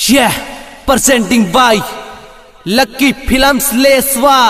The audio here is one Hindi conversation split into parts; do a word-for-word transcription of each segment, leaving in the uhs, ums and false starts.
Yeah, presenting by Lucky Films Leswa.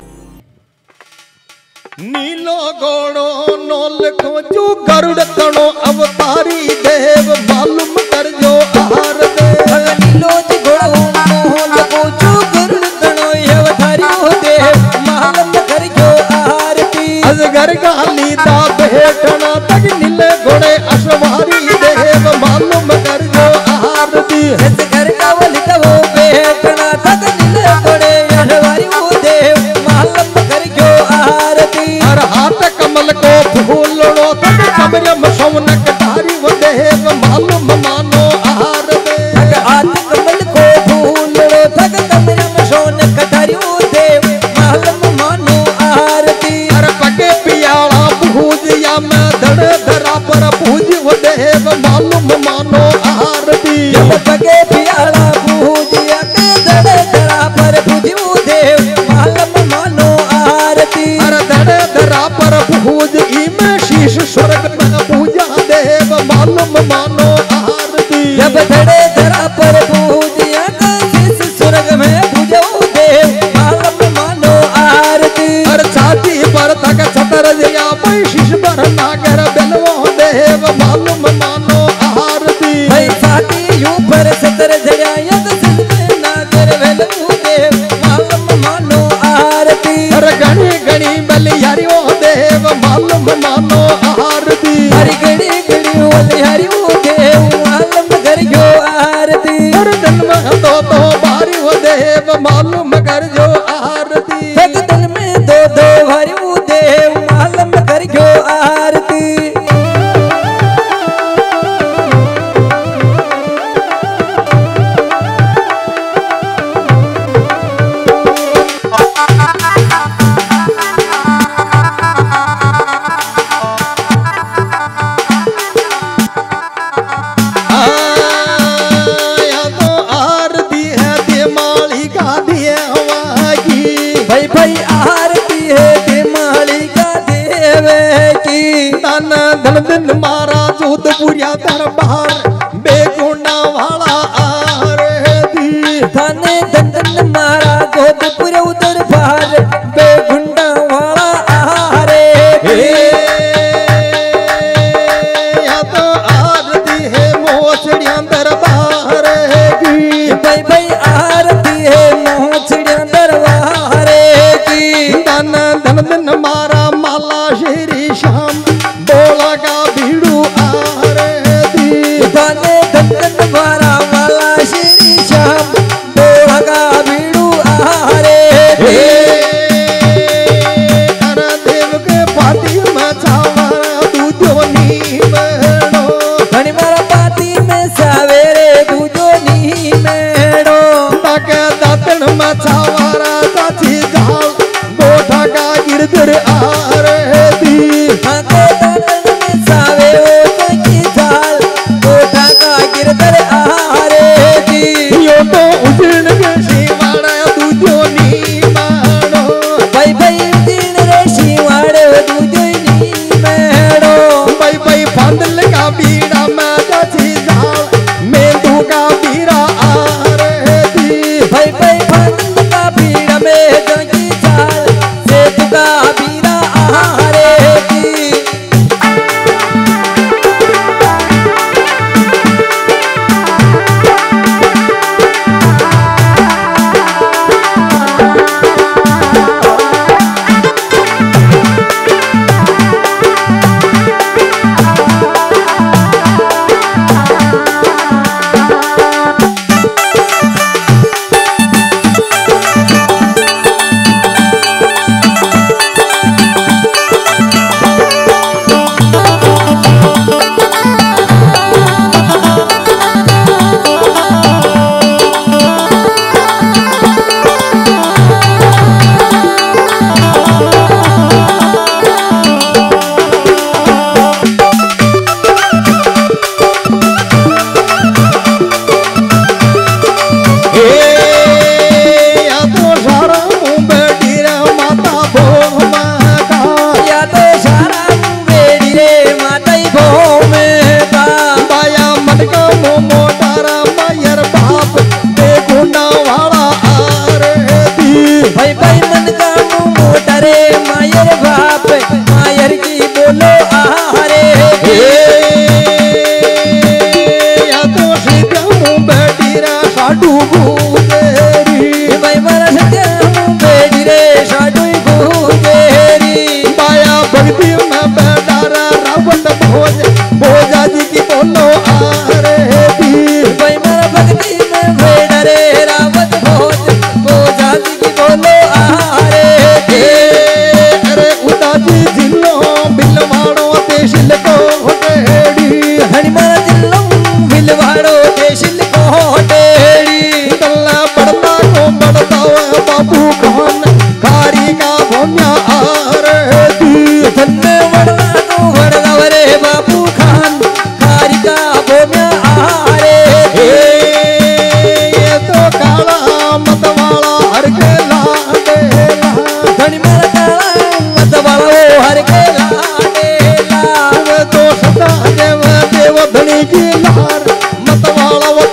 नीलो गोड़ो नोल खोजू गरुड़ तणो अवतारी देव मालूम कर जो आहार देव। नीलो गोड़ो नोल खोजू गरुड़ तणो अवतारी देव मालूम कर जो आहार दी। अजगर गाली दा भेटना तक नीले घोड़े अश्वारी देव मालूम कर जो आहार दी। अजगर गाली दा वो भेटना तक नीले घोड़े अश्वारी देव मालूम कर जो आहार दी। हर हाथ कमल को फूलड़ो तक कमरे में सोन कटारी वो देव मालूम मानो आहार दे। हाथ कमल को फूलड़ो तक कमरे में सोन कटारी वो देव मालूम मानो आहार दी। हर पगे पियाला भूजिया में धड़ धरा पर भूज वो देव मालूम मानो आहार दी। पगे पियाला भूजिया के धड़ धरा पर भूज वो देव मालूम मानो आहार दी। हर धड़ धरा पर भूज में शीश स्वर्ग में पूजा देव मालूम मानो आहार दी। जब धड़े धरा पर पूजिया का शीश स्वर्ग में पूजो देव मालूम मानो आहार दी। हर छाती पर तक छतर जया पर शीश पर नागर बेलवो देव मालूम मानो आहार दी। भाई छाती यूं पर छतर जया यद शीश में नागर बेलवो देव मालूम मानो आहार दी। हर गणी गणी बलिहारी ओ देव मालूम मानो आहार दी। हरी गड़ी गड़ी बलिहारी ओ देव मालूम कर जो आहार दी। हर दिल में दो दो बारी ओ देव मालूम कर जो आहार दी। एक दिल में दो दो बारी ओ देव मालूम कर जो आहार दी। भाई भाई आरती है दिमाली का देवे की। तन धन दिन मारा जोधपुरिया दरबार बेगुना वाला आरती। धन धन मारा जोधपुर उधर बाहर बेगुंडा वाला आहारे। या तो आरती है मोचड़िया दरबार की। भाई भाई आरती है मोचड़िया दरबार की। धन धन दिन मारा माला श्री श्याम बोला का भीड़ू आरती।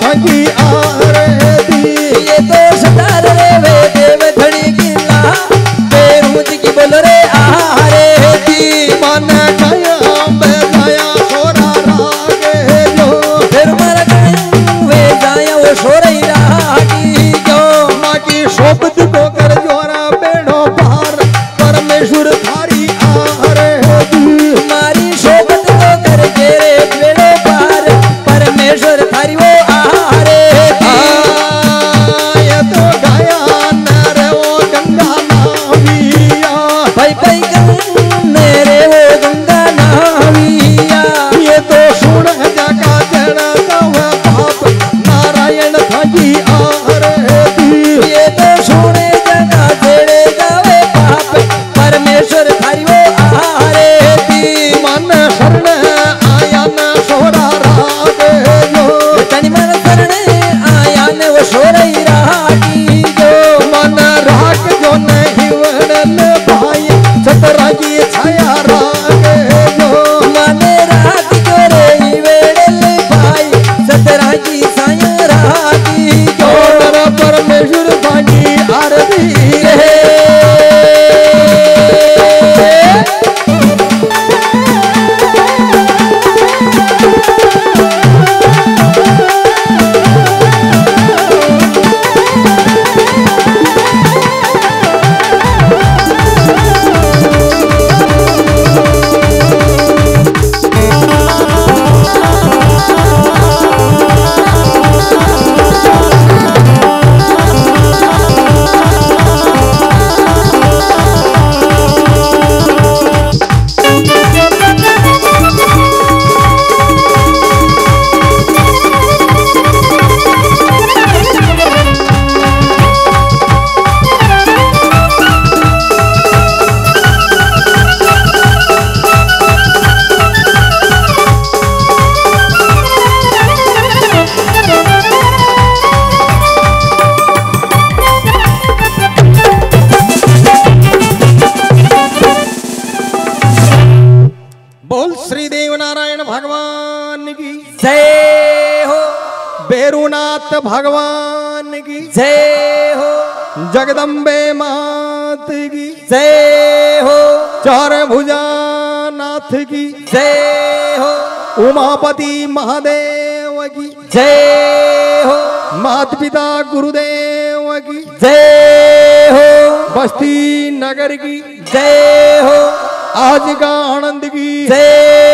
थाकी आरती। ये तो सतार रे वे देव धनी की ला बेरूज की बोल रे आरती। मन गाया बेगाया सोरा रागे जो फिर मर गए वे जाया वो सोरई रागी जो। माँ की शोभत को कर जोरा बेड़ो पार परमेश्वर थारी आरती। मारी शोभत को कर तेरे बेड़ो पार परमेश्वर थारी वो आरती। ये तो गाया नरे वो गंगा नाविया भाई भाई मेरे वो गंगा नाविया। ये तो सुन जगा जड़ा तव पाप नारायण थाकी आरती। ये तो सोने जगह तेरे गावे पाप परमेश्वर थारी वो आरती। मन शरण आया न सोरा रागे जो तनि मन शरण आया ने वो सोरई रागी जो। मन राग जो नहीं वड़न भाई सतरा की छाया रागे जो माने राग जो रे वेड़ल भाई सतरा की साया रागी जो। और परमेश्वर थाकी आरती रे। बोल श्री देव नारायण भगवान की जय हो बेरुनाथ भगवान की जय हो जगदम्बे मात की जय हो चार भुजा नाथ की जय हो उमापति महादेव की जय हो माता पिता गुरुदेव की जय हो बस्ती नगर की जय हो आज का आनंद की जय